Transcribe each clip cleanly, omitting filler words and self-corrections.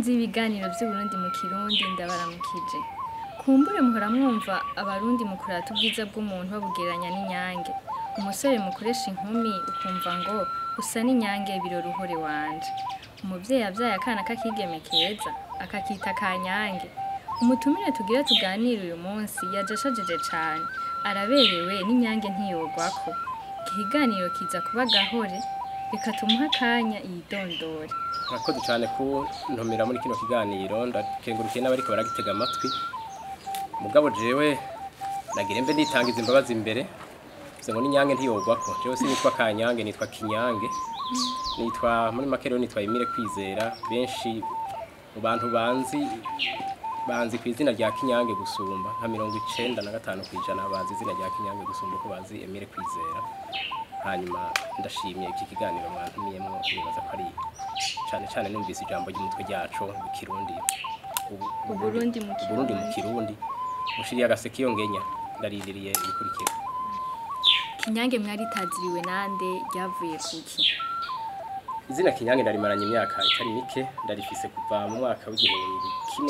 Bakunzi b'ibiganiro by'Uburundi mu Kirundi ndabaramukije. Kumbure muhora mwumva abarundi mu kurata ubwiza bw'umuntu babugeranya n'inyange. Umusore mukoresha inkumi ukumva ngo usa n'inyange biroruhore wanje. Umuvyeyi yavyaye akana k'akigeme keza akakita kanyange. Umutumire tugira tuganire uyu munsi yaje ashajije cane. Araberewe n'inyange ntiyogwako. Ikiganiro kiza kuba gahore reka tumuha akanya yidondore. Murakoze cyane ku ntomera muri kino kiganiro ndakengurukiye n'abariko baragitega amatwi. Mugabo jewe nagira mbe nitangiza imbabazi imbere. Ngo n'inyange ntiyogwako. Jewe sinitwa Kanyange nitwa Kinyange. Nitwa muri makero nitwa Emile Kwizera. Benshi mu bantu banzi ku izina rya Kinyange gusumba nka 95% bazi izina rya Kinyange gusumba ko bazi Emile Kwizera. Hanyuma ndashimye iki kiganiro mwantumiyemo nibaza ko ari cyane numvise ijambo ry'umutwe ryacu mu Kirundi Uburundi mu Kirundi mushiriye agaseke yongenya ndarindiriye ibikurikira. Kinyange mwari taziriwe nande ryavuye kuki? Izina Kinyange ndarimaranye imyaka itari mike ndarifise kuva mu mwaka w'igihumbi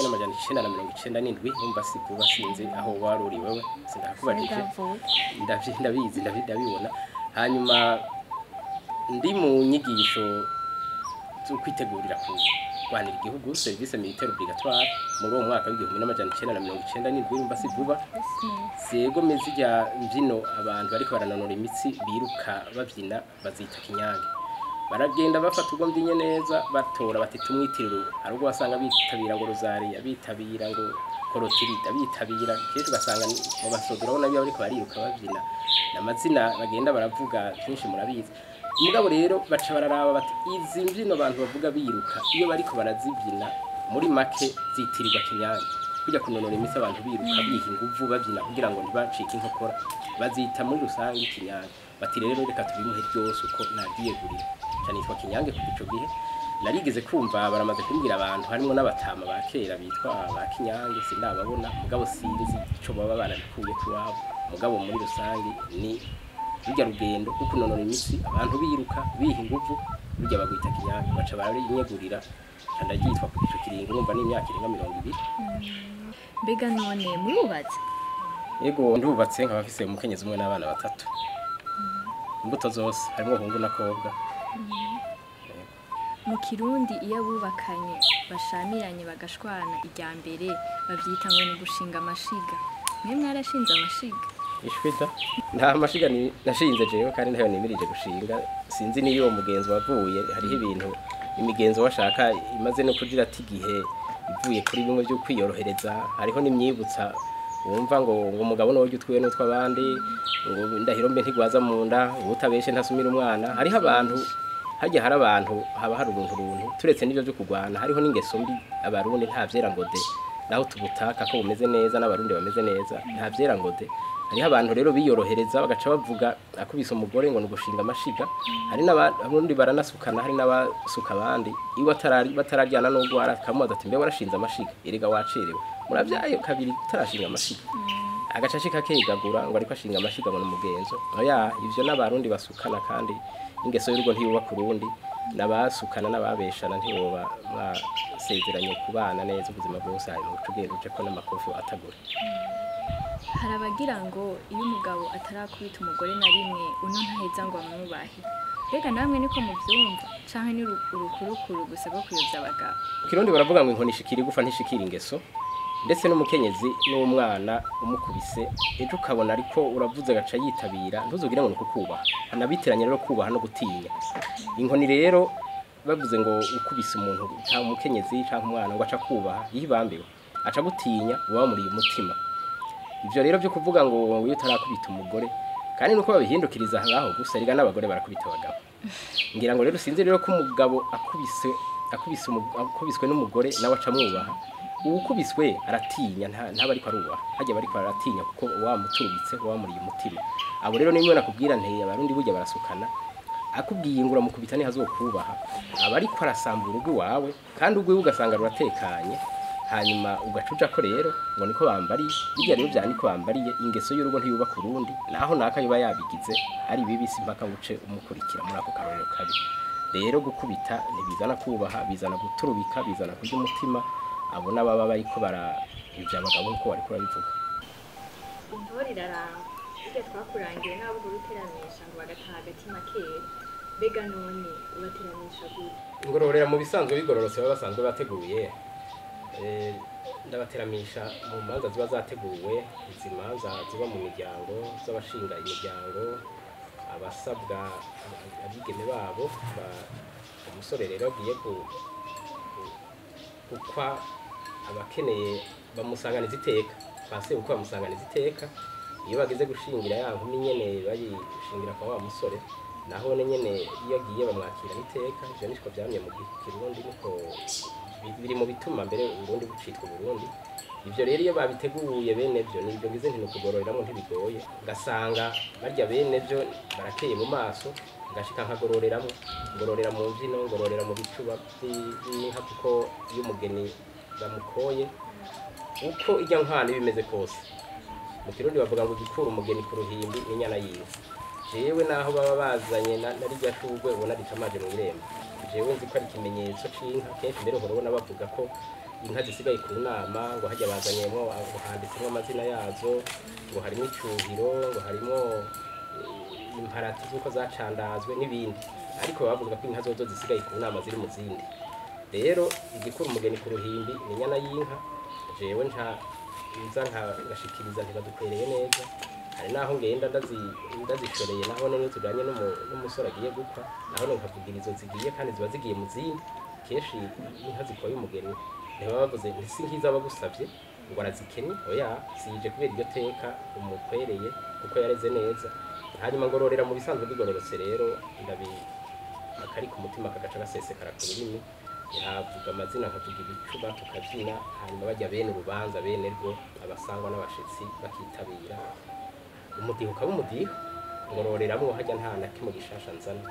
1997 numva sikuba sinzi aho waruri wewe sindakubajije ndabizi ndabibona. Hanyuma ndi mu nyigisho zo kwitegurira kurwanira igihugu service militaire obligatoire muri uwo mwaka w'igihumbi 1997 numva sikuba sego mezijya mbyino abantu bariko barananura imitsi biruka bavyina bazita Kinyange. Baragenda bafata ubwo mbyinye neza batora bati tumwitiriro arubwo basanga bitabira ngo rozariya bitabira ngo korotirida bitabira cyo tugasanga mu basodora bona biba bariko bariruka bavyina namazina bagenda baravuga byinshi murabizi. Mugabo rero baca bararaba bati izi mbyino abantu bavuga biruka iyo bariko barazibyina muri make zitirirwa Kinyange kujya kunonora imitsi abantu biruka biha inguvu bavyina kugira ngo ntibacike inkokora bazita muri rusange Kinyange. Bati rero reka tubimuhe byose uko nagiye gurira cyane Kinyange kugico gihe narigeze kumva baramaze kumbwira abantu harimo n'abatama ba kera bitwa ba Kinyange sindababona mugabo sinzi ico baba barabikuye kuwabo. Mugabo muri rusange ni rujya rugendo kuko nonora imitsi abantu biruka biha inguvu rujya bagwita Kinyange baca barinyegurira kandi agitwa kugico kiringo urumva n'imyaka irenga 20. Mbega none murubatse? Yego ndubatse nkabafise umukenyezi umwe n'abana batatu. Imbuto zose harimo hungu na kobwa. Mu Kirundi iyo abubakanye bashamiranye bagashwana ijya mbere bavyita ngo ni gushinga amashiga. Mwe mwarashinze amashiga? Ishwita nta mashiga ni nashinze jewe kandi ntayo nimirije gushinga sinzi niyo mugenzi wavuye hariho ibintu imigenzo washaka imaze no kugira ati gihe ivuye kuri bimwe byo kwiyorohereza hariho nimyibutsa wumva ngo umugabo no utwiwe n'utwabandi ngo ndahiro mbe ntigwaza mu nda ubutabeshe ntasumira umwana. Hariho abantu hajya hari abantu haba hari uruntu turetse n'ibyo byo kugwana hariho n'ingeso mbi abarundi nta vyera ngode naho tubutaka ko bumeze neza n'abarundi bameze neza nta vyera ngode. Hariho abantu rero biyorohereza bagaca bavuga akubise umugore ngo nugushinga amashiga. Hari n'abarundi baranasukana hari n'abasuka abandi iwe batararyana no gwara kamubaza ati mbe warashinze amashiga erega wacerewe muravyayo kabiri utarashinga amashiga agacashika kegagura ngo ariko ashinga amashiga ngo n'umugenzo. Oya ivyo n'abarundi basukana kandi ingeso y'urugo ntiyuba ku rundi n'abasukana n'ababeshana ntiyoba basezeranye kubana neza ubuzima bwose hari mu tugende uce ko n'amakofi atagura. Harabagira ngo iyo umugabo atarakubita umugore na rimwe uno ntaheza ngo amwubahe. Rega namwe niko muvyumva canke ni urukurukuru gusa bwo kuyobya abagabo. Kirundi baravuga ngo inkoni ishikira igufa ntishikira ingeso ndetse n'umukenyezi n'umwana umukubise ejo ukabona ariko uravuze gaca yitabira ntuzogira ngo nukukubaha anabitiranye rero kubaha no gutinya. Inkoni rero bavuze ngo ukubise umuntu cyangwa umukenyezi cyangwa umwana ngo aca kubaha yibambewe aca gutinya uba muri umutima. Ivyo rero byo kuvuga ngo uyu tarakubita umugore kandi nuko babihindukiriza ngaho gusa riga n'abagore barakubita abagabo. Ngira ngo rero sinzi rero ko umugabo akubiswe n'umugore nawe acamwubaha ukubiswe aratinya ntaba ariko arubaha hajya bariko aratinya kuko wamuturubitse wamuriye umutima. Abo rero nimwe nakubwira nteye abarundi burya barasukana akubwiye ngura mukubita ni hazokubaha aba ariko arasambura urugo wawe kandi ugwe ugasanga ruratekanye hanyuma ugacuja ko rero ngo niko bambari bijya rero byaniko bambariye ingeso y'urugo ntiyuba ku rundi naho naka yuba yabigize ari bibisi mpaka buce umukurikira muri ako karorero kabi. rero gukubita ntibizana kubaha bizana guturubika bizana kurya umutima abona baba bariko barivya abagabo nkuko bariko barabivuga. Intore iraramba irya twakurangiye n'abo uruteramisha ngo bagataha agatima kera, mbega none ubateramisha gute? Ingororera mu bisanzwe bigororotse baba basanzwe bateguye, ndabateramisha mu manza ziba zateguwe, izi manza ziba mu miryango z'abashinga imiryango, abasabwa abigeme babo, umusore rero agiye gukwa abakeneye bamusanganiza iteka, base uko bamusanganiza iteka, iyo bageze gushingira ya nkumi nyene bayishingira kwa wa musore, naho nyene iyo agiye bamwakira iteka. Ivyo niko vyamye mu Kirundi, niko biri mu bituma mbere Uburundi bucitwa Burundi. Ivyo rero iyo babiteguye bene vyo nivyo ngize nti nukugororeramwo ntibigoye, ngasanga barya bene vyo barakeye mu maso, ngashika nkagororeramwo, ngororera mu mvyino, ngororera mu bicuba vy'inka, kuko iyo umugeni bamukoye uko irya nkwano bimeze kose. Mu Kirundi bavuga ngo gikura umugeni ku ruhimbi n'inyana yiwe. Jewe naho baba bazanye narirya shurwe ubona ritamaje mu irembo, jewe nzi ko ari ikimenyetso c'inka. Kenshi mbere uhora ubona bavuga ko inka zisigaye ku nama, ngo hajya bazanyemo handitsemwo amazina yazo, ngo harimo icyuhiro, ngo harimo imparati z'uko zacandazwe n'ibindi, ariko bavuga ko inka zozo zisigaye ku nama ziri mu zindi. Rero igikura umugeni ku ruhimbi ni inyana y'inka. Jewe nza nkashikiriza ntibadukwereye neza, hari naho ngenda ndazishoreye naho none tujanye n'umusore agiye gupfa, naho nkavugira izo zigiye kandi ziba zigiye mu zindi. Kenshi inka zikoye umugeni ntibaba bavuze si nkiza bagusavye ngo arazikenye, oya sije kubera iryo teka umukwereye kuko yareze neza. Hanyuma ngororera mu bisanzwe bigororotse rero akari ku mutima kagaca gasesekara ku rurimi, nkavuga amazina nkavuga ibicuba tukabyina, hanyuma bajya bene urubanza bene rwo abasangwa n'abashitsi bakitabira, umudiho ukaba umudiho. Ngororeramwo hajya nta na kimwe gishasha nzana.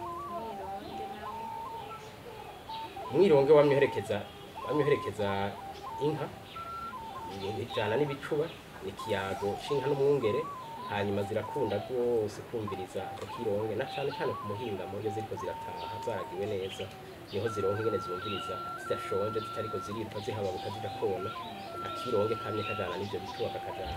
Umwironge wamyoherekeza inka, ijana n'ibicuba, n'ikiyago c'inka n'umwungere, hanyuma zirakunda rwose kumviriza ako kironge, na cane cane ku muhingamo iyo ziriko zirataha zaragiwe neza, niho zironka ingene zumviriza zidashonje, zitariko ziriruka zihababuka zidakona. Akironge kamye kajana n'ivyo bicuba kakajana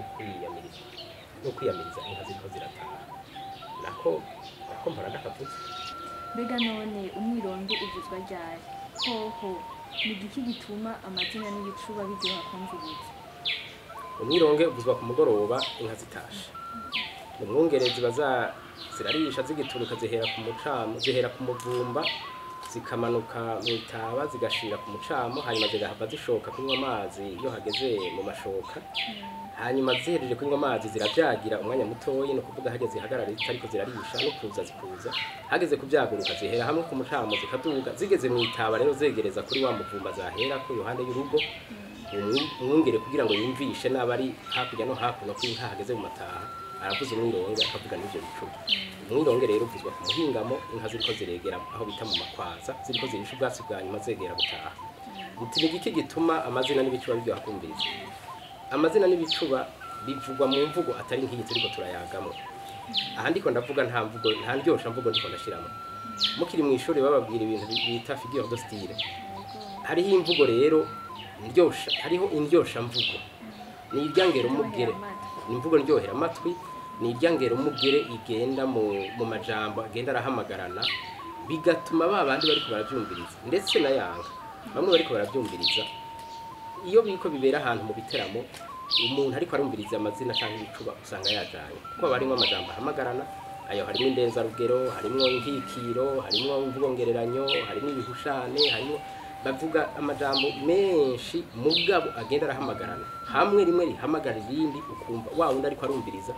no kwiyamiriza inka ziriko zirataha, nako mpora ndakavutse. Mbega none umwironge uvuzwa ryari? Hoho ni igiki gituma amazina n'ibicuba biryoha kumviriza? Umwironge uvuzwa ku mugoroba inka zitashe. Umwungere ziba zirarisha zigituruka, zihera ku muvumba, zikamanuka mu itaba zigashira ku mucamo, hanyuma zigahava zishoka kunywa amazi iyo hageze mu mashoka. Hanyuma zihereje kunywa amazi ziravyagira umwanya mutoyi, no kuvuga hageze zihagarara zitariko zirarisha no kuza zikuza, hageze kuvyaguruka zihera hamwe ku mucamo zikaduga, zigeze mu itaba rero zegereza kuri wa muvumba zahera ku yohande y'urugo. Umwungere kugira ngo yumvishe n'abari hakurya no hakuno ko inka hageze mu mataha, aravuza umwironge akavuga n'ivyo bicuba. Umwironge rero uvuzwa ku muhingamo, inka ziriko ziregera aho bita mu makwaza, ziriko zirisha ubwatsi bwa nyuma zegera gutaha. Ni igiki gituma amazina n'ibicuba biryoha kumviriza? Amazina n'ibicuba bivugwa mu mvugo atari nk'iyi turiko turayagamo. Aha ndiko ndavuga nta ndyosha mvugo ndiko ndashiramo. Mukiri mu ishuri bababwira ibintu bita figure de style. Hariho imvugo rero ndyosha, hariho indyosha mvugo. Ni iryangero umugere, ni imvugo ndyohera amatwi, ni iryangero umugere igenda mu majambo agenda arahamagarana, bigatuma babandi bariko baravyumviriza ndetse na yanga bamwe bariko baravyumviriza. Iyo biriko bibera ahantu mu biteramo, umuntu ariko arumviriza amazina cyangwa ibicuba usanga yajanye, kuko barimwo amajambo ahamagarana. Ayo harimo indenzarugero, harimo inkikiro, harimo imvugongereranyo, harimo ibihushane, harimo bavuga amajambo menshi mugabo agenda arahamagarana, hamwe rimwe rihamagara irindi, ukumva wa wundi ariko arumviriza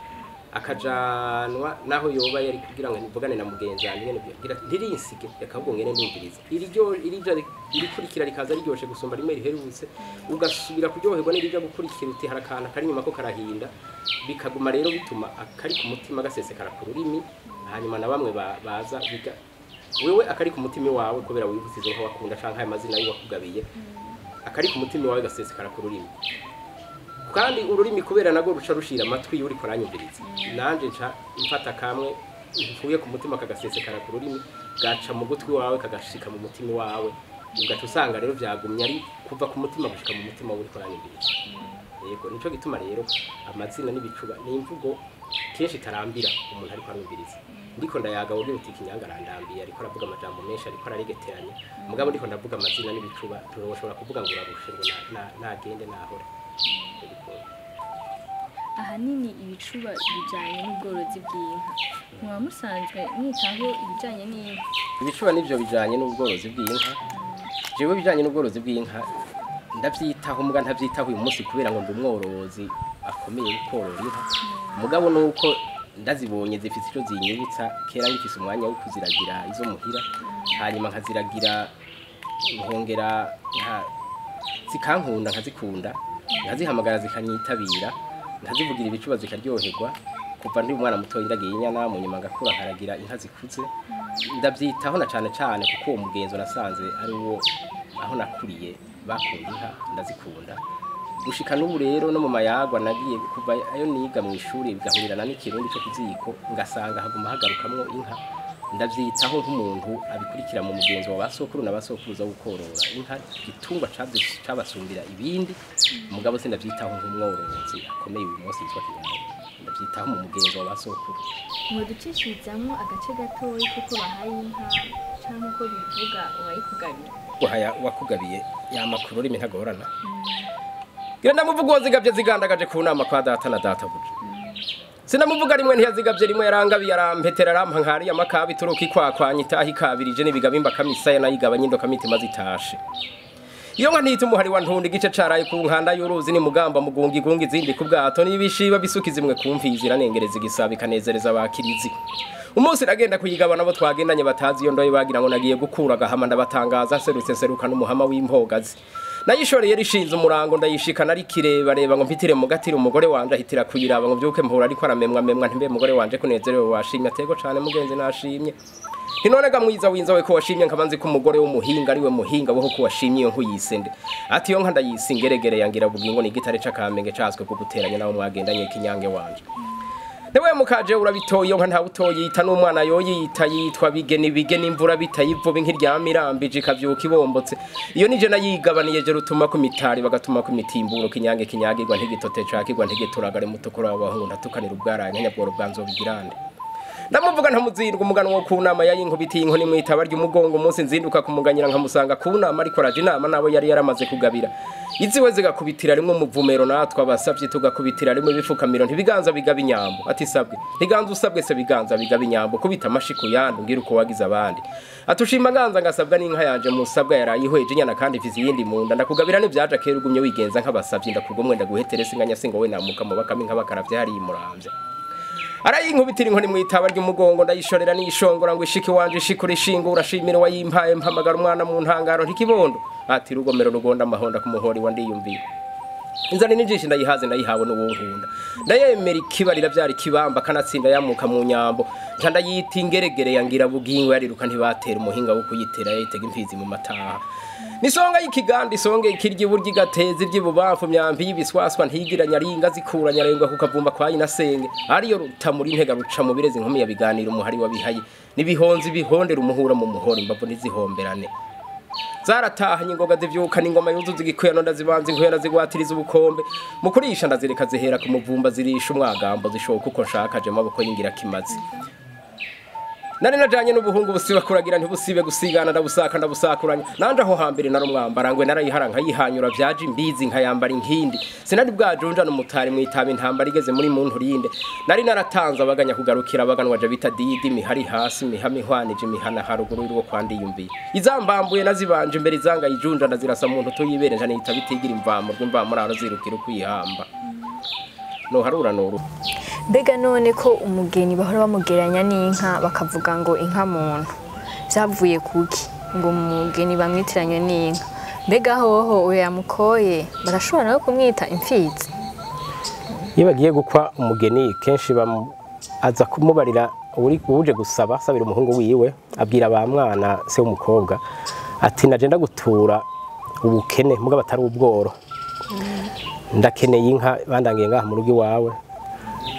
akajanwa naho yoba yari kugira ngo nivugane na mugenzi wanjye nyene byagira ntirinsige yakabwo ngene ndumviriza irikurikira rikaza riryoshe gusumba rimwe riherutse, ugasubira kuryoherwa n'irija gukurikira uti harakana kari nyuma ko karahinda, bikaguma rero bituma akari ku mutima gasesekara ku rurimi. Hanyuma na bamwe baza biga wewe akari ku mutima wawe kubera wivusize nko wakunda canka aya mazina y'uwakugabiye, akari ku mutima wawe gasesekara ku rurimi, kandi ururimi kubera nago ruca rushira amatwi yuri koranyumviriza. Nanje nca mfata kamwe uvuye ku mutima kagasesekara ku rurimi gaca mu gutwi wawe kagashika mu mutima wawe ugaca usanga rero vyagumye ari kuva ku mutima gushika mu mutima uri koranyibirije yego nico gituma rero amazina n'ibicuba ni imvugo kenshi tarambira umuntu ariko arumviriza ndiko ndayaga wowe uti Kinyanga arandambiye ariko aravuga amajambo menshi ariko araregeteranya mugabo ndiko ndavuga amazina n'ibicuba turoshobora kuvuga ngo urarushe ngo nagende nahora ahanini ibicuba bijanye n'ubworozi bw'inka muba musanzwe mwitaho ibijanye n'inka ibicuba nivyo bijanye n'ubworozi bw'inka jewe bijanye n'ubworozi bw'inka ndavyitaho muga ntavyitaho uyu munsi kubera ngo ndi umworozi akomeye gukorora inka mugabo nuko ndazibonye zifite ico zinyibutsa kera ngifise umwanya wo kuziragira izo muhira hanyuma nkaziragira nkongera zikankunda nkazikunda nkazihamagara zikanyitabira nkazivugira ibicuba zikaryoherwa kuva ndi umwana muto ndagiye inyana mu nyuma ngakura nkaragira inka zikuze ndavyitaho na cane cane kuko uwo mugenzo nasanze ari wo aho nakuriye bakunda inka ndazikunda gushika n'ubu rero no mu mayagwa nagiye kuva ayo niga mu ishuri bigahurirana n'ikirundi cyo kuziko ngasanga haguma hagarukamwo inka ndavyitaho nk'umuntu abikurikira mu mugenzo wa basokuru na basokuruza gukorora inka gitungwa cabasumbira ibindi mugabo se ndavyitaho nk'umworozi akomeye uyu munsi yitwa Kinyanga ndavyitaho mu mugenzo wa basokuru mu ducishizamwo agace gatoyi kuko bahaye inka canke uko bivuga urayikugabira wahaya wakugabiye ya makuru rimi ntagorana genda muvuga wazigavye zigandagaje ku nama kwa data na data buje sinamuvuga rimwe ntiyazigavye rimwe yarangabiye arampetera rampa nkari ya makabi turuka ikwakwanya itahi kabirije n'ibigabimba kamisaya nayigabanye indoka mitima zitashe iyo nka ntita umuhari wa ntundi gice caraye ku nkanda y'uruzi ni mugamba mugunga igunga izindi ku bwato n'ibishiba bisuka zimwe kumfizi iranengereza igisaba ikanezereza abakirizi umunsi ragenda kuyigabana bo twagendanye batazi iyo ndoye bagira ngo nagiye gukura gahama ndabatangaza serutse seruka n'umuhama w'impogazi nayishoreye rishinze umurango ndayishikana ari kireba reba ngo mpitire mu gatiro umugore wanje ahitira kuyiraba ngo byuke mpura ariko aramemwa ntimbe umugore wanje kunezerewe washimye atego cane mugenzi nashimye ntinonega mwiza winzawe ko washimye nkabanzi ko umugore w'umuhinga ari we muhinga bo ko washimye iyo nkuyisende ati yo nka ndayisingeregere yangira bugingo ni gitare cakamenge caswe ko guteranya nawo mwagendanye Kinyange wanje Newe mukaje urabitoye nka nta butoye yita n'umwana yoyita yitwa bigeni imvura bitayivuba nk'iryamirambi jikavyuka ibombotse iyo nije nayigabaniye je rutuma ku mitari bagatuma ku mitimburo Kinyange kinyagirwa ntigitote cakirwa ntigituragare mutukura w'abahunda tukanira ubwaraye nk'anyabworo bwanzo bigirande ndamuvuga ntamuzindwa umugano wo kunama yayinkubitiye inkoni mwitaba ry'umugongo umunsi nzinduka kumuganyira nkamusanga kunama ariko raje inama nabo yari yaramaze kugabira iziwe zigakubitira rimwe umuvumero natwa basavye tugakubitira rimwe bifukamiro ntibiganza bigaba inyambo ati sabwe ntiganza usabwe se biganza bigaba inyambo kubita amashiku yandu ngira uko wagize abandi atushima ganza ngasabwa n'inka yanje musabwa yarayihweje nyana kandi ifizi yindi munda ndakugabira n'ivyaje kera ugumye wigenza nk'abasavye ndakugomwe ndaguheterese inganya singo we namuka mu bakame nk'abakaravye hari imuramvye arayinkubitira inkoni mwitaba ry'umugongo ndayishorera nishongora ngo ishiki wanje ishikura ishingo urashimira wayimpaye mpamagara umwana mu ntangaro ntikibondo ati rugomero rugonda amahonda ku muhori wa ndiyumvira inzani n'injishi ndayihaze nayihawe n'ubunkunda ndayemera ikibarira byari kibamba kanatsinda yamuka mu nyambo ndayita ingeregere yangira bugingo yariruka ntibatera umuhinga wo kuyitera yitega imfizi mu mataha nisonga y'ikigandi songe ikiryi buryi gateze iby'ibubamfu myambi y'ibiswaswa ntigiranya ringa zikuranya rengwa kukavumba kwa inasenge ariyo rutamuri intega ruca mu birezi nkumi yabiganira umuhari wabihaye nibihonzi bihondera umuhura mu muhori mbavu nizihomberane zaratahanye ingoga zivyuka n'ingoma yuzuza igikuyano ndazibanza inkwera zigwatiriza ubukombe mu kurisha ndazireka zihera ku muvumba zirisha umwagambo zishoka uko nshaka je maboko yingira kimazi nari najanye n'ubuhungu busiba kuragira ntibusibe gusigana ndabusaka ndabusakuranya nanje aho hambere naro mwambarangwe narayiharanga yihanyura vyaje imbizi nkayambara inkindi sinari bwajunja n'umutari mwitaba intambara igeze muri muntu rinde nari naratanza abaganya kugarukira abaganwa je bita didi mihari hasi mihami hwanije mihana haruguru rwo kwandiyumbiye izambambuye nazibanje imbere izanga yijunja ndazirasa muntu tuyibereje nita bitigira imvamo rw'imvamo zirukira kwihamba no harura no Mbega none ko umugeni bahora bamugeranya n'inka bakavuga ngo inka muntu byavuye kuki ngo umugeni bamwitiranye n'inka mbega hoho we yamukoye barashobora nawe kumwita imfizi iyo bagiye gukwa umugeni kenshi aza kumubarira uje gusaba sabira umuhungu wiwe abwira ba mwana se w'umukobwa ati naje ndagutura ubukene mugabo atari ubworo ndakeneye inka bandangiye ngaha mu rugo iwawe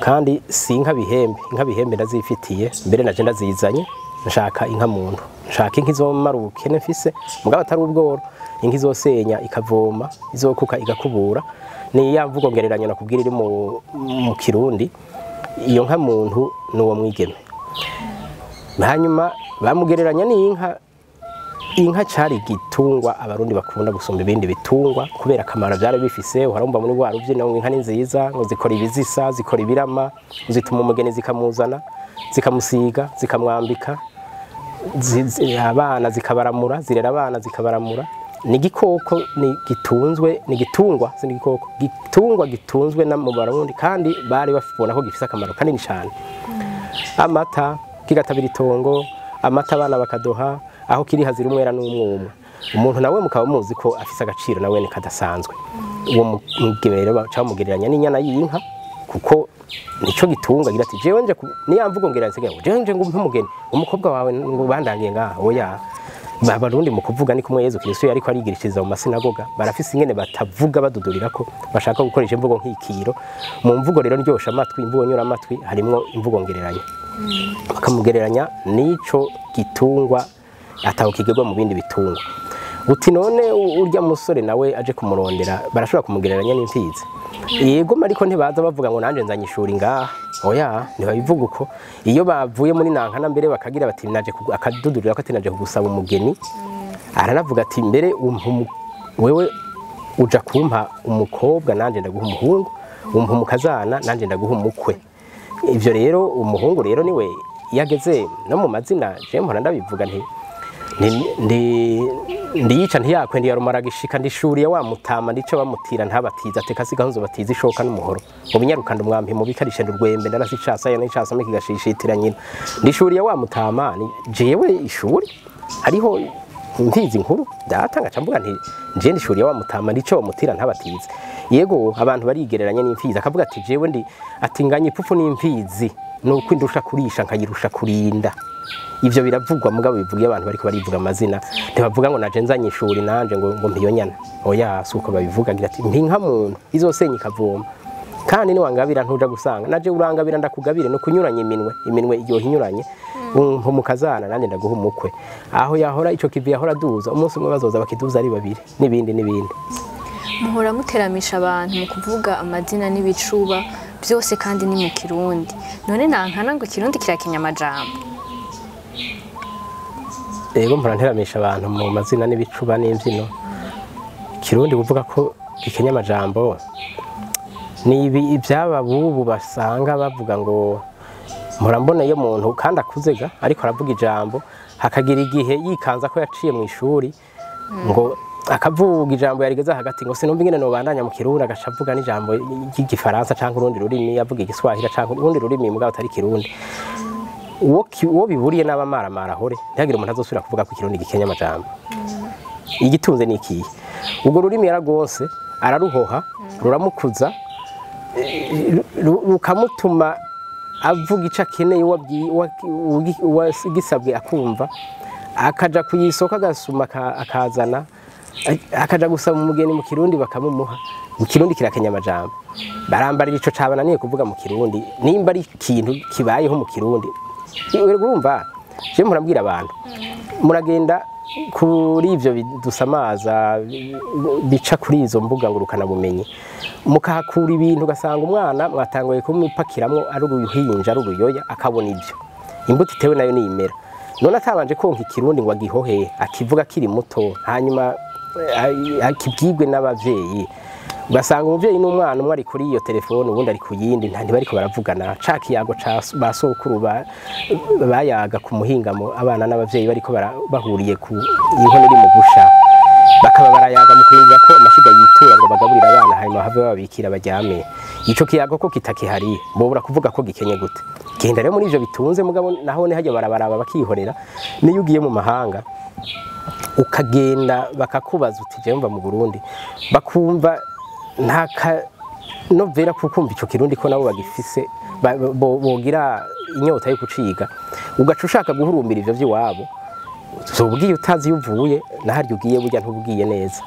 kandi si inka bihembe ndazifitiye mbere naje ndazizanye nshaka inka muntu nshaka inka izomara ubukene mfise mugabo atari ubworo inka izosenya ikavoma izokuka igakubura ni ya mvugo ngereranya nakubwira iri mu Kirundi iyo nka muntu nuwo mwigeme hanyuma bamugereranya ni inka cari gitungwa abarundi bakunda gusumba ibindi bitungwa kubera akamaro byari bifise uharumva muri rwa rubyina ngo inka ni nziza ngo zikora ibizisa zikora ibirama zituma umugeni zikamuzana zikamusiga zikamwambika abana zikabaramura zirera abana zikabaramura ni igikoko ni gitungwa gitunzwe na mu Barundi kandi bari bafibona ko gifise akamaro kanini cyane amata kigatabira itongo amata abana bakadoha aho kiri hazira umwera n'umwumwe umuntu nawe mukaba muzi ko afise agaciro nawe ni kadasanzwe uwo mugemero bacamugereranya n'inyana y'inka kuko nico gitunga agira ati jewe nje niya mvugo ngereranya sigaho jewe nje ngo umugeni umukobwa wawe ngo bandangiye ngaho oya Barundi mu kuvuga ni kumwe Yezu Kristo yariko arigirishiriza mu masinagoga barafise ingene batavuga badudurira ko bashaka gukoresha imvugo nk'ikiro mu mvugo rero ndyosha amatwi imvugo nyura amatwi harimo imvugo ngereranya bakamugereranya nico gitungwa ataho kigegwa mu bindi bitungwa uti none urya musore nawe aje kumurondera barashobora kumugereranya n'imfizi yego mariko ntibaza bavuga ngo nanje nzanye ishuri ngaha oya ntibabivuga uko iyo bavuye muri nankana mbere bakagira bati naje akadudurira ko ati naje kugusaba umugeni aranavuga ati mbere wewe uja kumpa umukobwa nanje ndaguha umuhungu umpa umukazana nanje ndaguha umukwe ivyo rero umuhungu rero niwe yageze no mu mazina je mpora ndabivuga ndiyica ntiyakwe ndiyarumara gishika ndishuriye wa mutama ndico bamutira ntabatiza ateka sigahunzo batiza ishoka n'umuhoro mu binyarukanda umwampi mu bikarishe ndurwembe ndarasicasa ya n'icasa miki gashishitira nyina ndishuriye wa mutama ni jewe ishuri hariho imfizi nkuru datanga cambuga nti je ndishuriye wa mutama ndico bamutira ntabatiza yego abantu barigereranya n'imfizi akavuga ati jewe ndi atinganye ipfufu n'imfizi nuko indusha kurisha nkayirusha kurinda ivyo biravugwa mugabo bivugiye abantu bariko barivuga amazina ntibavuga ngo naje nzanye ishuri nanje ngo mpiyonyana oya suko babivuga agira ati mpinka muntu izosenya ikavoma kandi ni wangabira ntuja gusanga naje urangabira ndakugabire no kunyuranya iminwe iryo hinyuranye mukazana nanje ndaguha umukwe aho yahora ico kivi yahora duza umunsi umwe bazoza bakiduza ari babiri nibindi muhora muteramisha abantu mu kuvuga amazina n'ibicuba byose kandi ni mu Kirundi none nankana ngo Kirundi kirakenya amajambo ego mpora nteramisha abantu mu mazina n'ibicuba n'imbyino Kirundi kuvuga ko gikenya amajambo ni ibyaba bubu basanga bavuga ngo mpora mbona iyo muntu kandi akuzega ariko aravuga ijambo hakagira igihe yikanza ko yaciye mu ishuri ngo akavuga ijambo yarigeza hagati ngo sinumva ingene no bandanya mu Kirundi agashavuga n'ijambo ry'igifaransa canke urundi rurimi yavuga igiswahili canke urundi rurimi mugabo atari Kirundi uwo biburiye n'abamaramara hore ntihagire umuntu azosubira kuvuga ko Kirundi gikenya amajambo igitunze ni ikihe ubwo rurimi yaragose araruhoha ruramukuza rukamutuma avuga ico akeneye wagisabwe akumva akaja kuyisoko agasuma akazana akaja gusaba umugeni mu Kirundi bakamumuha mu Kirundi kirakenya amajambo barambarira ico cabananiye kuvuga mu Kirundi nimba ari ikintu kibayeho mu Kirundi urumva je murabwira abantu muragenda kuri ivyo bidusamaza bica kuri izo mbuga ngurukana bumenyi mukahakura ibintu gasanga umwana mwatangoye kumupakiramwo ari uruhinja ari uruyoya akabona ivyo imbuto itewe nayo niyimera none atabanje konka Kirundi ngo agihohe akivuga kiri muto hanyuma akibwirwe n'abavyeyi ugasanga umuvyeyi n'umwana umwe ari kuri iyo telefone ubundi ari kuyindi ntibariko baravugana cakiyago basokuru bayaga ku muhingamo abana n'abavyeyi bariko bahuriye ku inkono iri mu gusha bakaba barayaga mu kwinjira ko amashiga yitura ngo bagaburira abana hanyuma have babikira baryame ico kiyago ko kitakihari bobura kuvuga ko gikenye gute genda rero muri ivyo bitunze mugabo naho ne hajya barabaraba bakihorera niyo ugiye mu mahanga ukagenda bakakubaza uti je mva mu Burundi bakumva ntaka novera kukumva ico Kirundi ko nabo bagifise bogira inyota yo kuciga ugaca ushaka guhurumbira ivyo vy'iwabo so ubwiye utazi yuvuye naharyo ugiye burya ntubwiye neza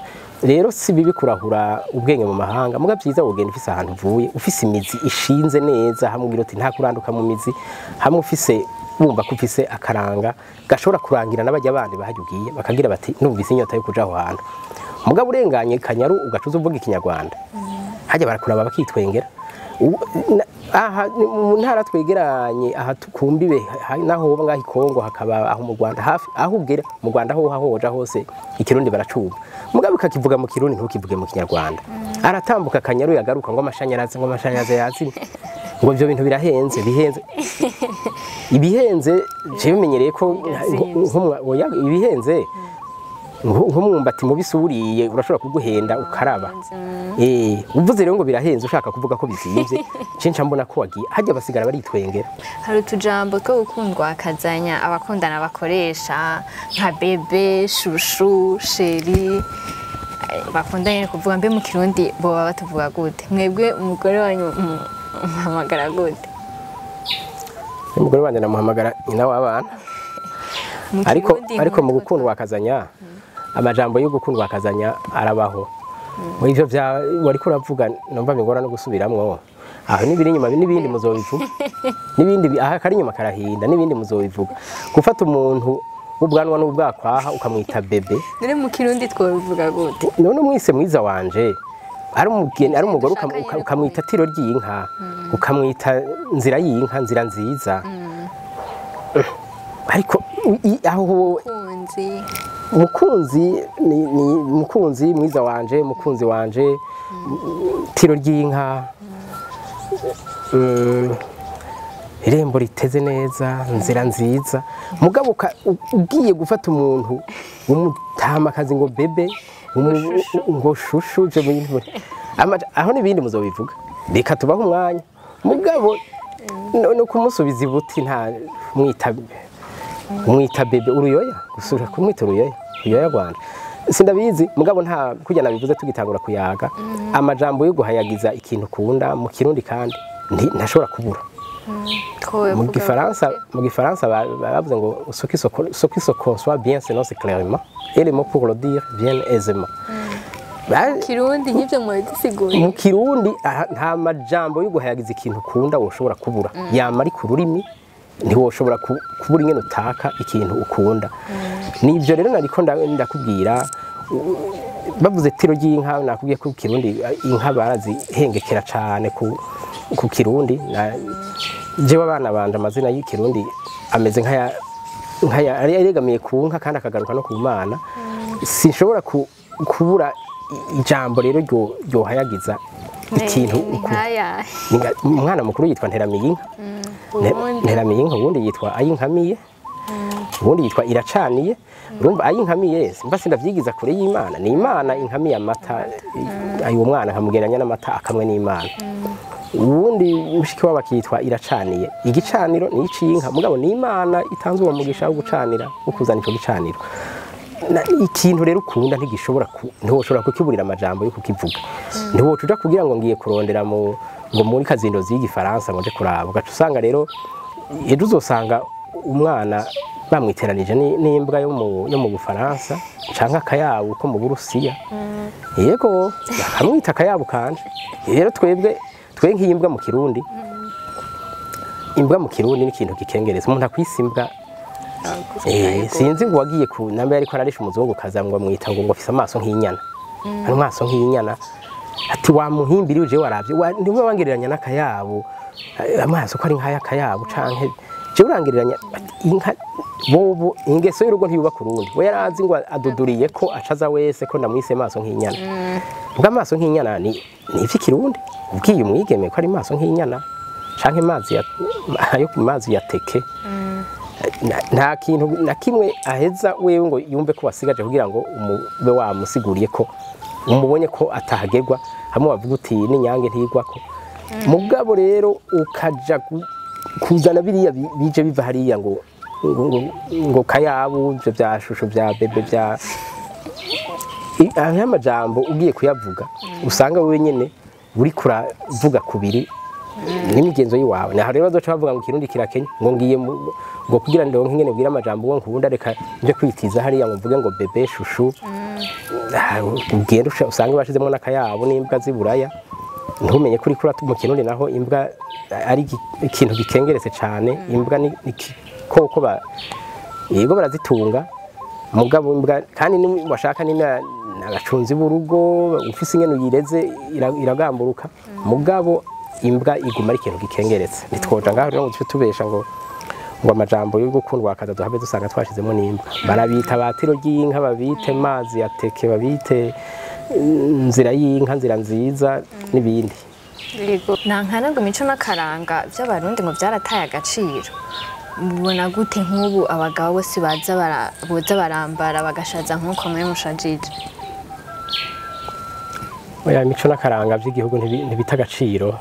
rero si bibi kurahura ubwenge mu mahanga muga byiza ugenda ufise ahantu uvuye ufise imizi ishinze neza hamwe ugira uti nta kuranduka mu mizi hamwe ufise bumva ko ufise akaranga gashobora kurangira n'abajya bandi bahajugiye bakagira bati numvise inyota yo kuja aho hantu muga burenganye kanyaru ugacuza uvuga ikinyarwanda hajya barakuraba bakitwengera aha mu ntara twegeranye aha tukumbibe naho hoba ngaho Kongo hakaba aho mu Rwanda hafi aho ugera mu Rwanda ho hoja hose ikirundi baracuba mugabe kakivuga mu kirundi ntukivuge mu kinyarwanda aratambuka kanyaru yagaruka ngo amashanyarazi yazimye ngo ivyo bintu birahenze bihenze ibihenze je bimenyereye ko ibihenze nk'umwumbati mubisuriye urashobora kuguhenda ukaraba uvuze rero ngo birahenze ushaka kuvuga ko bizimvye cenca mbona ko wagiye hajya basigara baritwengera hari utujambo two gukundwa akazanya abakundana bakoresha nka bebe shushu sheri bakundanye kuvuga mbe mu kirundi boba batuvuga gute mwebwe umugore wanyu muhamagara gute umugore wanje namuhamagara nyina w'abana ariko mu gukundwa akazanya amajambo yo gukundwa akazanya arabaho ivyo vya wari kuravuga numva bingora no gusubiramwo aho nibiri inyuma n'ibindi muzobivuga n'ibindi aha kari inyuma karahinda n'ibindi muzobivuga gufata umuntu ubwanwa n'ubwakwaha ukamwita bebe nire mu kirundi twobivuga gute none mwise mwiza wanje ari umugeni ari umugore ukamwita tiro ry'inka ukamwita nzira y'inka nzira nziza ariko aho mukunzi ni mukunzi mwiza wanje mukunzi wanje tiro ry'inka irembo riteze neza nzira nziza mugabo ugiye gufata umuntu w'umutamakazi ngo bebe ngo shushu je bintu aho nibindi muzobivuga reka tubaho umwanya mugabo no kumusubiza ibuti nta mwita bebe uruyoya gusura kumwita uruyoya Rwanda sindabizi mugabo nta kujya nabivuze tugitangura kuyaga amajambo yo guhayagiza ikintu kunda mu kirundi kandi ntashobora kubura mu gifaransa bavuze ngo ce qui se conçoit bien s'énonce clairement et les mots pour le dire viennent aisément kirundi nk'ivyo mwabisigura mu kirundi nta majambo yo guhayagiza ikintu ukunda woshobora kubura yama ari ku rurimi ntiwoshobora kubura ingene utaka ikintu ukunda nivyo rero nariko ndakubwira bavuze tiro ry'inka nakubwiye ko kirundi inka barazihengekera cane ku kirundi jewe abana banje amazina y'ikirundi ameze nkaya ari yegamiye ku nka kandi akagaruka no ku mana sinshobora kubura ijambo rero ryohayagiza ikintu umwana mukuru yitwa Nteramiyinka ubundi yitwa Ayinkamiye ubundi yitwa Iracaniye urumva Ayinkamiye mba sindavyigiza kure y'Imana ni Imana inkamiye amata ayo mwana nkamugeranya n'amata akamwe n'Imana ubundi mushiki w'abakitwa Iracaniye igicaniro ni ic'inka mugabo ni Imana itanze uwo mugisha wo gucanira ukuzana ico gicaniro ikintu rero ukunda ntiwoshobora kukiburira amajambo yo kukivuga ntiwocuja kugira ngo ngiye kurondera ngo muri kazindozi y'igifaransa ngo nje kuraba ugaca usanga rero ejo uzosanga umwana bamwiteranije n'imbwa yo mu Bufaransa canke akayabu ko mu Burusiya yego bakamwita akayabu kanje rero twebwe nk'imbwa mu Kirundi imbwa mu Kirundi ni ikintu gikengereza umuntu akwisa imbwa sinzi ngo wagiye ku nambe ariko ararisha umuzungu kazamwa mwita ngo afise amaso nk'inyana ari amaso nk'inyana ati wamuhimbiri uje waravye ndimwe wangereranya n'akayabu amaso ko ari nkaya akayabu canke je urangereranya inka bobo ingeso y'urugo ntiyuba kurundi we yarazi ngo aduduriye ko acaza wese ko ndamwise amaso nk'inyana mbwa amaso nk'inyana ni ivy'ikirundi ubwiye umwigeme ko ari amaso nk'inyana canke mazi ya teke nta kintu na kimwe aheza wewe ngo yumve ko wasigaje kugira ngo umube wamusiguriye ko umubonye ko atahagerwa hamwe bavuga uti n'inyange ntigwako mugabo rero ukaja kuzana biriya bije biva hariya ngo kayabu ivyo vya shusho vya bebe vya amajambo ugiye kuyavuga usanga wewe nyene uri kuravuga kubiri n'imigenzo yiwawe naho rero bazoca bavuga ngo Kirundi kirakenya ngo ngiye ngo kugira ndonke ngene bwira amajambo ngo nkunda reka nje kwitiza hariya ngo mvuge ngo bebe shushu ugenda usanga bashizemo n'akayabo n'imbwa z'iburaya ntumenye kuri mu Kirundi naho imbwa ari ikintu gikengeretse cyane imbwa ni koko yego barazitunga mugabo imbwa kandi washaka ni abacunzi b'urugo ufise ingene uyireze iragamburuka mugabo imbwa iguma ari ikintu gikengeretse nitwoja ngaho rero ngo tubesha ngo amajambo yo gukundwa akaza duhabe dusanga twashizemo n'imbwa barabita batiro ry'inka babite mazi yateke babite nzira y'inka nzira nziza n'ibindi yego nankana ngo imico n'akaranga by'abarundi ngo byarataye agaciro mubona gute nk'ubu abagabo bose boza barambara bagashaza nk'uko mwe mushajije oya imico n'akaranga by'igihugu ntibita agaciro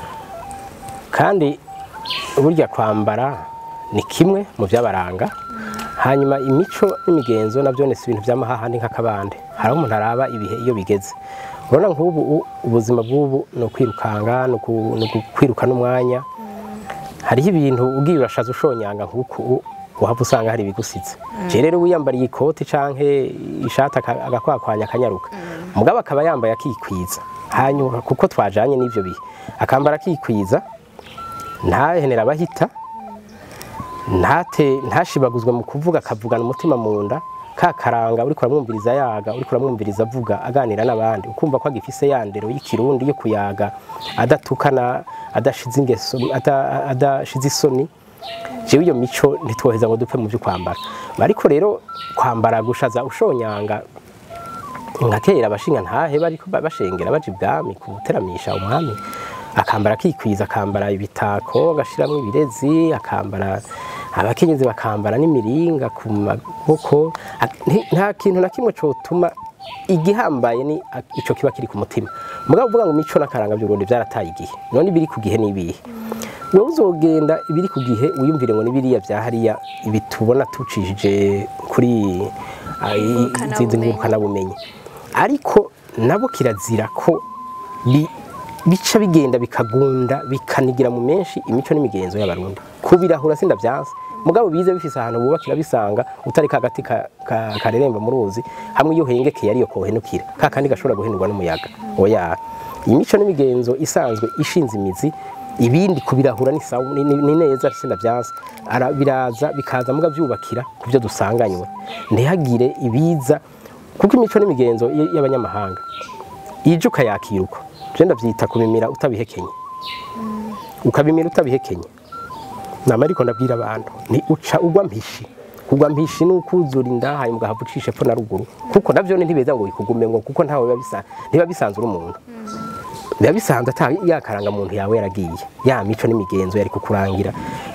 kandi burya kwambara ni kimwe mu byabaranga hanyuma imico n'imigenzo nabyo ni ibintu by'amahahandi nk'akabande hari umuntu araba ibihe iyo bigeze urabona nk'ubu ubuzima bw'ubu ni ukwirukanga ni ukwiruka n'umwanya hariho ibintu ugiye urashaza ushonyanga nk'uku uhava usanga hari ibigusize rero wiyambariye ikoti canke ishati agakwakwanya akanyaruka mugabo akaba yambaye akikwiza hanyuma kuko twajanye n'ivyo bihe akambara akikwiza ntahenera abahita ntashibaguzwe mu kuvuga akavugana umutima mu nda kakaranga uriko uramwumviriza yaga uriko uramwumviriza avuga aganira n'abandi ukumva ko agifise yandero y'ikirundi yo kuyaga adatukana adashize ingeso adashize isoni jewe iyo mico ntitwoheza ngo dupfe mu byo kwambara ariko rero kwambara gushaza ushonyanga nka kera abashinga ntahe bariko bashengera baje ibwami kuteramisha umwami akambara kikwiza akambara ibitako agashiramwe ibirezi akambara abakenyezi bakambara n'imiringa ku maboko nta kintu na kimwe cotuma igihambaye ni ico kiba kiri ku mutima mugabo uvuga ngo mico n'akaranga by'urundi byarataye igihe none ibiri ku gihe nibihe wowe uzogenda ibiri ku gihe uyumvire ngo nibiriya byahariya ibitubona tucishije kuri izinzi ngurukana bumenyi ariko nabo kirazira ko bica bigenda bikagunda bikanigira mu menshi imico n'imigenzo y'abarundi kubirahura sinda byanse mugabo bize bifise ahantu bubakira bisanga utari kagati kareremba mu ruzi hamwe iyo hengekeye ariyo kohenukira kandi gashobora guhenurwa n'umuyaga oya imico n'imigenzo isanzwe ishinze imizi ibindi kubirahura ni neza sinda byanse biraza bikaza muga byubakira kubyo dusanganywe ntihagire ibiza kuko imico n'imigenzo y'abanyamahanga ijuka yakiruka Jenda byita kubimira utabihekenye ukabimira utabihekenye nama ariko ndabwira abantu ni uca ugwa mpishi kugwa mpishi n'ukuzura indahaye mugahavucishe pfo na ruguru kuko navyo ntibeza ngo bikugume ngo kuko ntawe biba bisanzwe umuntu biba bisanzwe ata yakaranga muntu yawe yaragiye ya mico n'imigenzo yari kukurangira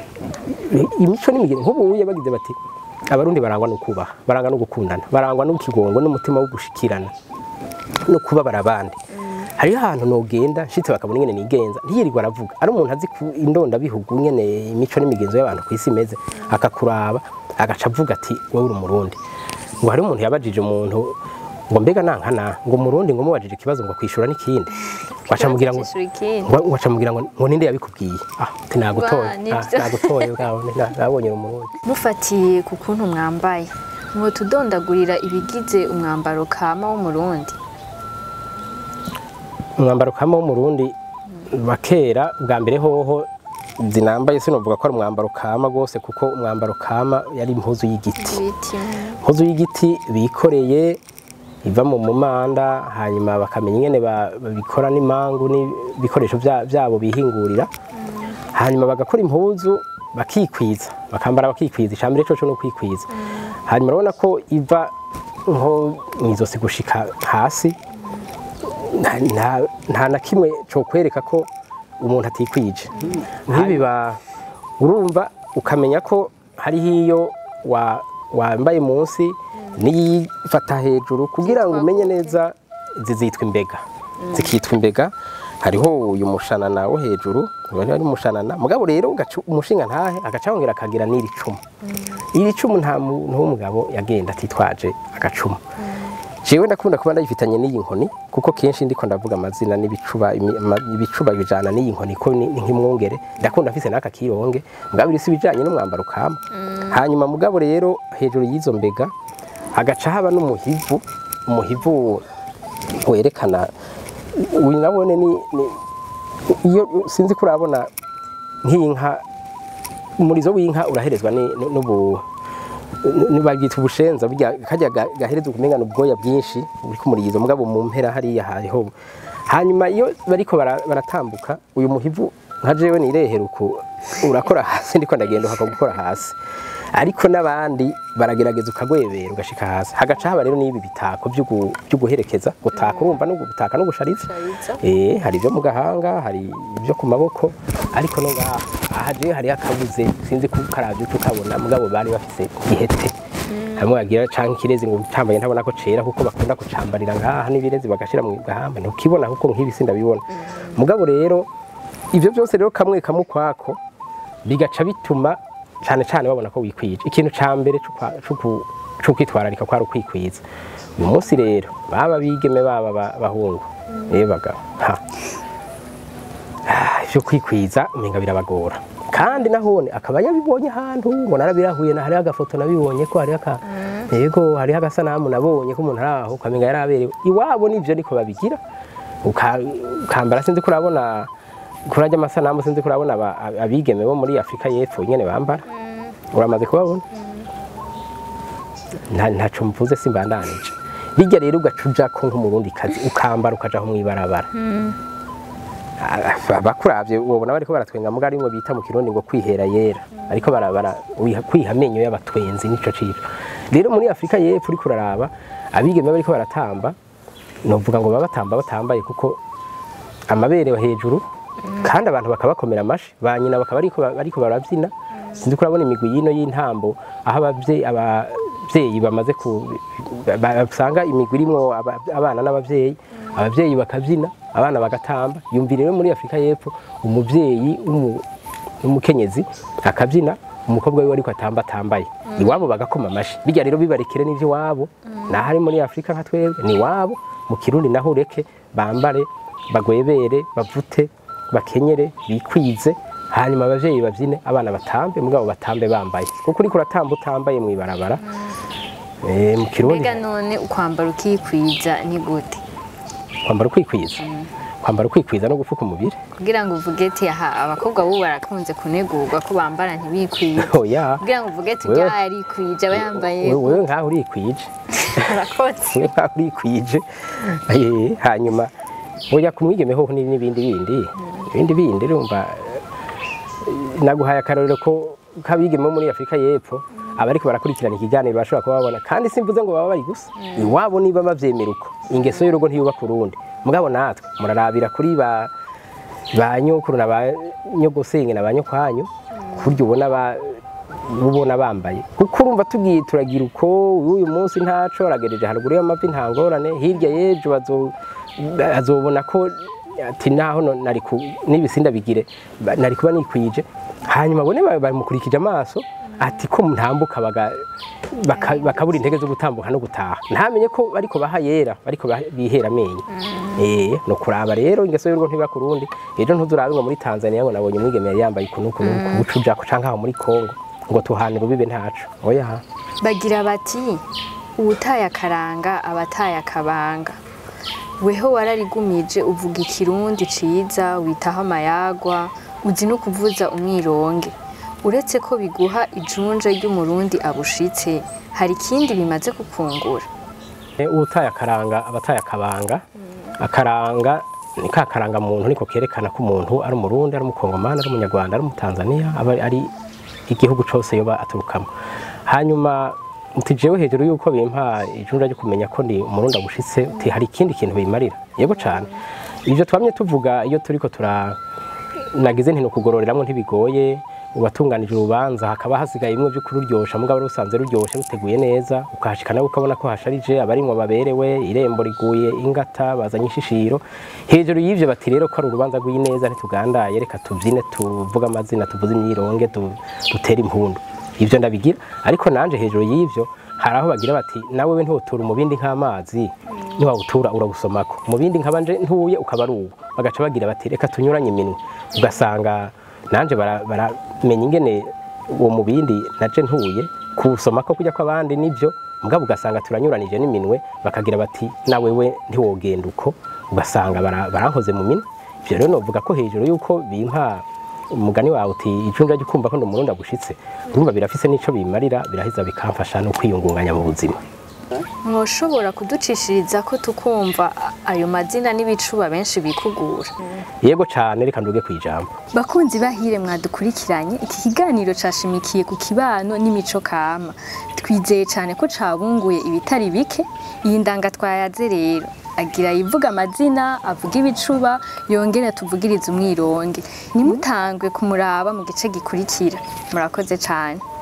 imico n'imigenzo nk'ubu uye bagize bati abarundi barangwa no kubaha barangwa no gukundana barangwa no kigongo n'umutima wo gushikirana no kuba barabandi hari ahantu nogenda nshitse bakabona ingene nigenza ntiyirirwa aravuga ari umuntu azi indonda bihugu ingene imico n'imigenzo y'abantu kwisi meze akakuraba agaca avuga ati wowe uri umurundi ngo hari umuntu yabajije umuntu ngo mbega nankana ngo umurundi ngo mubajije ikibazo ngo kwishura n'ikindi wacamubwira ngo ninde yabikubwiye nagutoye nabonye umurundi mufatiye ku kuntu mwambaye ngo tudondagurira ibigize umwambaro kama w'umurundi umwambaro kama w'umurundi bakera bwa mbere hoho zinambaye sinovuga ko ari umwambaro kama gose kuko umwambaro kama yari impuzu y'igiti bikoreye iva mu mumanda hanyuma bakamenya ingene babikora n'imangu n'ibikoresho byabo bihingurira hanyuma bagakora impuzu bakikwiza bakambara bakikwiza icambere coco no kwikwiza hanyuma urabona ko iva nko mwizosi gushika hasi nta na kimwe cyo kwereka ko umuntu atikwije ntibiba urumva ukamenya ko hariho iyo wambaye munsi n'iyifata hejuru kugira ngo umenye neza zizitwa imbega zikitwa imbega hariho uyu mushanana wo hejuru ari umushanana mugabo rero umushinga ntahe agaca yongera akagira n'iri cumu iri cumu nta muntu w'umugabo yagenda atitwaje agacumu jewe ndakunda kuba ndayifitanye n'iyi nkoni kuko kenshi ndiko ndavuga amazina n'ibicuba bijana n'iyi nkoni ko ni nk'imwongere ndakunda afise n'aka kironge mugabo iri si bijanye n'umwambaro kama hanyuma mugabo rero hejuru y'izo mbega agaca haba n'umuhivu umuhivu werekana uyu nabone ni iyo sinzi kurabona nk'inka umurizo w'inka uraherezwa n'ubu babyita ubushenza burya kajya gahereza kumengana ubwoya bwinshi uri kumurizo mugabo mu mpera hariya hariho hanyuma iyo bariko baratambuka uyu muhivu nka jewe nirehera uko urakora hasi ndiko ndagenda ukagukora hasi ariko nabandi baragerageza ukagwebera ugashika hasi hagaca haba rero nibi bitako byo guherekeza gutaka urumva no gutaka no gushariza hari ibyo mu gahanga hari ibyo ku maboko ariko no ahaje hari akabuze sinzi kukaravye tukabona mugabo bari bafise ihete hamwe agira canke kirezi ngo utambaye ntabona ko cera kuko bakunda kucambarira ngaha n'ibirezi bagashira mu gahamba ntukibona kuko nk'ibisi ndabibona mugabo rero ivyo byose rero kamwe kwako bigaca bituma cyane babona ko wikwije ikintu ca mbere cyo kwitwararika kwari ukwikwiza uyu munsi rero baba bigeme baba bahungu yebaga ivyo kwikwiza umenga birabagora kandi nahone akaba yabibonye ahantu ngo narabirahuye na hari agafoto nabibonye ko hari yego hari agasanamu nabonye ko umuntu araho ukamenga yaraberewe iwabo nivyo niko babigira ukambara sinzi kurabona kurajya amasanamu sinzi kurabona abigeme bo muri Afrika y'Epfo nyene bambara uramaze kubabona ntaco mvuze simbandanije bijya rero ugacuja ko nk'umurundi kazi ukambara ukaja mu ibarabara bakuravye ubona bariko baratwenga mugari ngo bita mu kirundi ngo kwihera yera ariko barabara kwihamenyo y'abatwenzi nico ciro rero muri Afrika y'Epfo uri kuraraba abigeme bariko baratamba novuga ngo batambaye kuko amabere hejuru kandi abantu bakabakomera amashi banyina bakaba ariko barabyina sinzi kurabona imigwi yino y'intambo aho abavyeyi bamaze basanga imigwi irimo abana n'abavyeyi bakabyina abana bagatamba yumvire rero muri Afrika y'Epfo umuvyeyi umukenyezi akabyina umukobwa we ariko atambaye iwabo bagakoma amashi bijya rero bibarekere n'ivyo wabo nahari muri Afrika nka twebwe ni wabo mu Kirundi naho ureke bambare bagwebere bavute bakenyere bikwize hanyuma abavyeyi bavyine abana batambe mugabo batambe bambaye kuko uri kuratamba utambaye mu ibarabara mu Kirundi mbega none ukwambara ukikwiza ni gute kwambara ukikwiza no gufuka umubiri kugira ngo uvuge ati aha abakobwa bo barakunze kunegurwa ko bambara ntibikwiye kugira ngo uvuge ati byari kwije abayambaye wewe nkaho urikwije arakotse nkaho urikwije hanyuma oya kumwigemeho n'ibindi bindi urumva naguhaye akarorero ko kabigeme muri Afrika y'Epfo abariko barakurikirana ikiganiro bashobora kuba babona kandi simvuze ngo baba bari gusa iwabo niba bavyemera uko ingeso y'urugo ntiyubaka urundi mugabo natwe murarabira kuri ba nyokuru na ba nyogosenge na ba nyokwanyu kuryo ubona bambaye kuko urumva tugiye turagira uko uyu munsi ntaco aragereje haruguru y'amavi ntangorane hirya y'ejo azobona ko ati naho nari nibisinda bigire nari kuba nikwije hanyuma bone bamukurikije amaso ati ko ntambuka bakabura intege zo gutambuka no gutaha ntamenye ko bariko bahayera bariko bihera amenyo no kuraba rero ingeso y'urugo ntibakurundi ejo ntuzurabe ngo muri Tanzania ngo nabonye umwigeme yambaye kunuku kubucuja ko canka muri Kongo ngo tuhane rubibe ntaco oya bagira bati ubutaye akaranga abataye akabanga weho wararigumije uvuga ikirundi ciza witaho amayagwa uzi no kuvuza umwironge uretse ko biguha ijunje ry'umurundi abushitse hari ikindi bimaze gupfungura ubutaye akaranga abataye akabanga akaranga ni ka karanga muntu niko kerekana ko umuntu ari umurundi ari umukongomani ari umunyarwanda ari umutanzania ari igihugu cose yoba aturukamo hanyuma utijewe hejuru yuko bimpa ijunja ryo kumenya ko ndi umurundi abushitse uti hari ikindi kintu bimarira yego cyane ivyo twamye tuvuga iyo turiko nagize ntino kugororeramwe ntibigoye ubatunganije urubanza hakaba hasigaye imwe byo kururyosha mugabo rusanze ruryoshe ruteguye neza ukahashikana ukabona ko hasharije abarimwe baberewe irembo riguye ingata bazanye ishishiro hejuru y'ivyo bati rero ko ari urubanza rw'ineza ntitugandaye reka tuvyine tuvuga amazina tuvuze imyironge dutera impundu ivyo ndabigira ariko nanje hejuru y'ivyo haraho bagira bati nawe we ntutura umubindi nk'amazi niba utura uragusomako umubindi nkabanje ntuye ukaba ari uwo bagaca bagira bati reka tunyuranye iminwe ugasanga nanje baramenya ingene uwo mubindi naje ntuye kusoma ko kujya kw'abandi nivyo mugabo ugasanga turanyuranije n'iminwe bakagira bati na wewe ntiwogenda uko ugasanga barankoze mu minwe. Ivyo rero novuga ko hejuru yuko bimpa umugani wawe uti ijunja ryukumva ko ndumurundi agushitse urumva birafise n'ico bimarira biraheza bikamfasha no kwiyungunganya mu buzima. Mwoshobora kuducishiriza ko tukumva ayo mazina n'ibicuba benshi bikugura? Yego cane, reka nduge kwijambo. Bakunzi bahire mwadukurikiranye, iki kiganiro cashimikiye ku kibano n'imico kama. Twizeye cane ko cabunguye ibitari bike. Iyi ndanga twayaze rero agira yivuga amazina, avuga ibicuba, yongera tuvugiriza umwironge. Nimutangwe kumuraba mu gice gikurikira. Murakoze cane.